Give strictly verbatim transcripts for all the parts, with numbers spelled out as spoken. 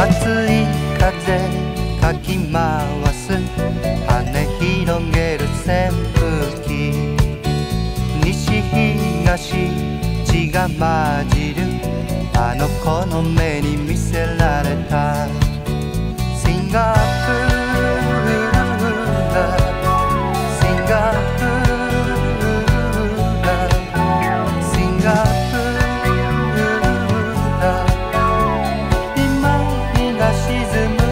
熱い風かき回す羽広げる扇風機、西東血が混じるあの子の目に見せられたシンガプール、シンガプール、シンガプール、今日が沈む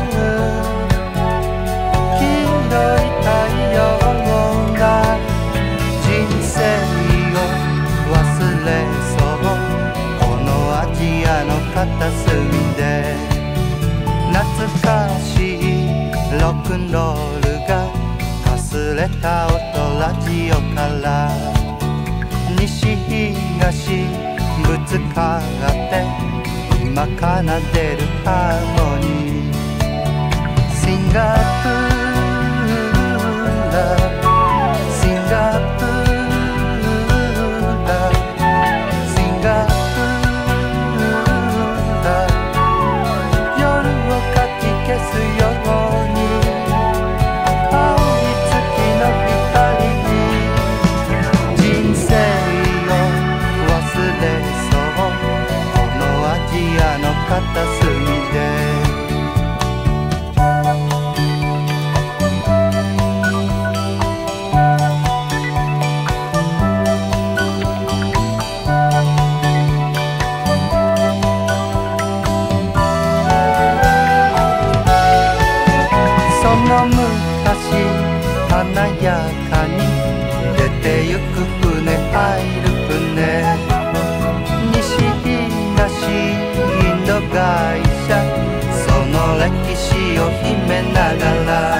黄色い太陽が人生を忘れそう、このアジアの片隅で懐かしいロックンロールがかすれた音、ラジオから西東ぶつかって今奏でるハーモニー、シンガプール、シンガプール、シンガプール、夜をかき消すように青い月の光に人生を忘れそう、このアジアの片隅でその昔華やかに出てゆく船、入る船、西東インド会社、その歴史を秘めながら